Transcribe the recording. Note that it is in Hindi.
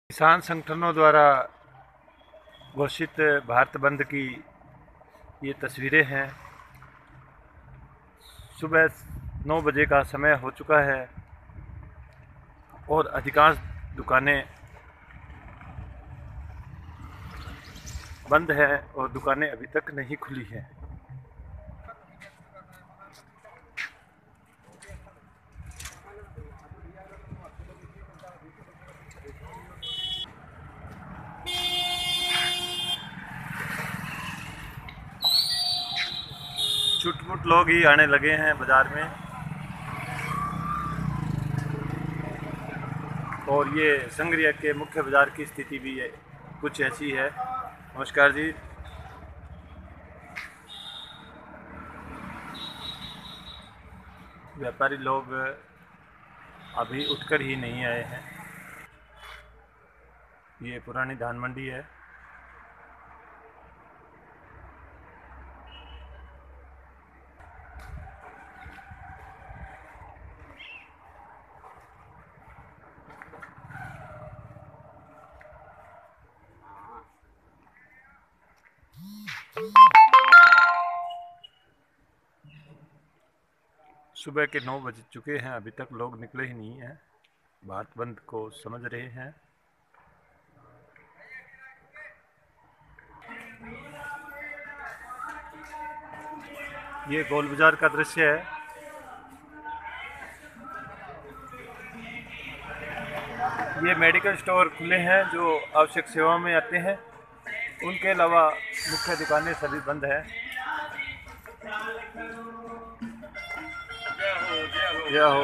किसान संगठनों द्वारा घोषित भारत बंद की ये तस्वीरें हैं। सुबह 9 बजे का समय हो चुका है और अधिकांश दुकानें बंद हैं और दुकानें अभी तक नहीं खुली हैं। छुटपुट लोग ही आने लगे हैं बाजार में और ये संग्रिया के मुख्य बाजार की स्थिति भी है, कुछ ऐसी है। नमस्कार जी। व्यापारी लोग अभी उठकर ही नहीं आए हैं। ये पुरानी धान मंडी है। सुबह के 9 बज चुके हैं, अभी तक लोग निकले ही नहीं हैं, भारत बंद को समझ रहे हैं। ये गोल बाजार का दृश्य है। ये मेडिकल स्टोर खुले हैं जो आवश्यक सेवाओं में आते हैं, उनके अलावा मुख्य दुकानें सभी बंद हैं। जय हो।